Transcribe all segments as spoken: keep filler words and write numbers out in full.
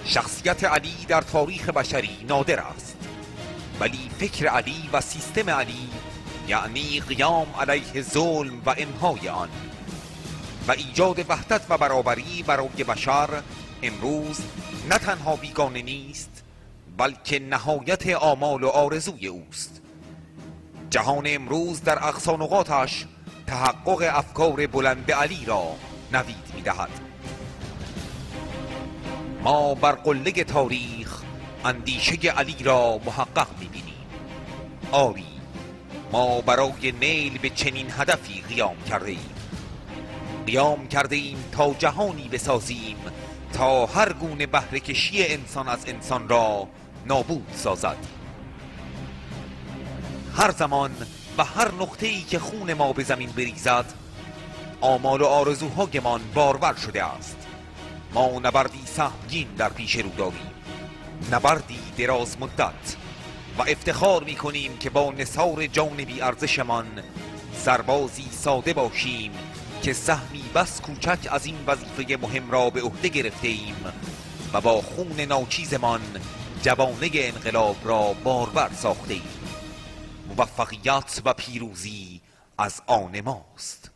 شخصیت علی در تاریخ بشری نادر است، ولی فکر علی و سیستم علی یعنی قیام علیه ظلم و امحای آن و ایجاد وحدت و برابری برای بشر امروز نه تنها بیگانه نیست، بلکه نهایت آمال و آرزوی اوست. جهان امروز در اقصی نقاطش تحقق افکار بلند علی را نوید می‌دهد. ما بر قله تاریخ اندیشه علی را محقق می‌بینیم. آری، ما برای نیل به چنین هدفی قیام کرده ایم. قیام کرده ایم تا جهانی بسازیم تا هر گونه بهره کشی انسان از انسان را نابود سازد. هر زمان و هر نقطه‌ای که خون ما به زمین بریزد، آمال و آرزوهایمان بارور شده است. ما نبردی سهمگین در پیش رو داریم، نبردی دراز مدت، و افتخار می کنیم که با نثار جان بی ارزشمان سربازی ساده باشیم که سهمی بس کوچک از این وظیفه مهم را به عهده گرفته ایم و با خون ناچیزمان جوانه انقلاب را بارور ساخته ایم. موفقیت و پیروزی از آن ماست.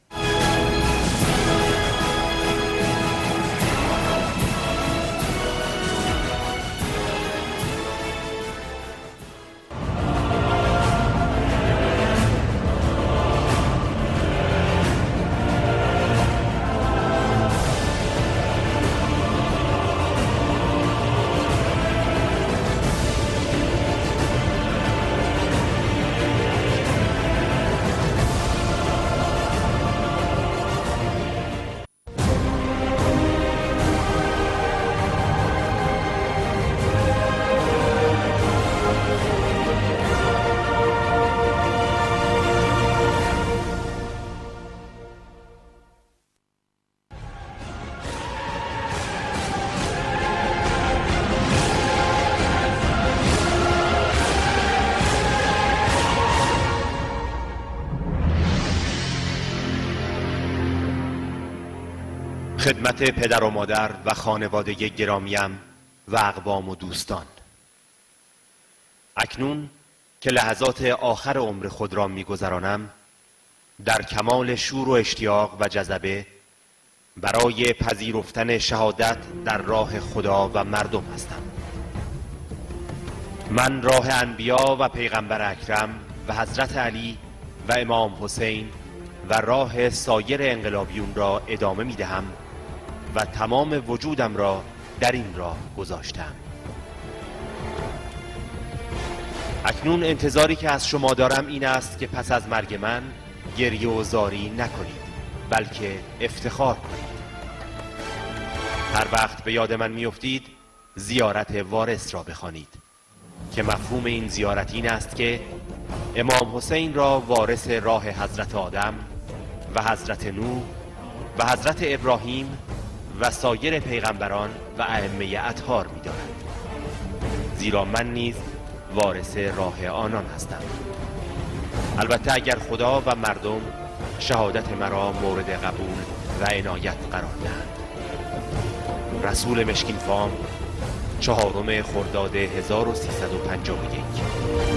خدمت پدر و مادر و خانواده گرامیم و اقوام و دوستان، اکنون که لحظات آخر عمر خود را می‌گذرانم، در کمال شور و اشتیاق و جذبه برای پذیرفتن شهادت در راه خدا و مردم هستم. من راه انبیا و پیغمبر اکرم و حضرت علی و امام حسین و راه سایر انقلابیون را ادامه می‌دهم و تمام وجودم را در این راه گذاشتم. اکنون انتظاری که از شما دارم این است که پس از مرگ من گریه و زاری نکنید، بلکه افتخار کنید. هر وقت به یاد من میافتید زیارت وارث را بخوانید که مفهوم این زیارت این است که امام حسین را وارث راه حضرت آدم و حضرت نوح و حضرت ابراهیم و سایر پیغمبران و ائمه اطهار می‌دارند، زیرا من نیز وارث راه آنان هستم. البته اگر خدا و مردم شهادت مرا مورد قبول و عنایت قرار دهند. رسول مشکین فام، چهارم خرداد هزار و سیصد و پنجاه و یک.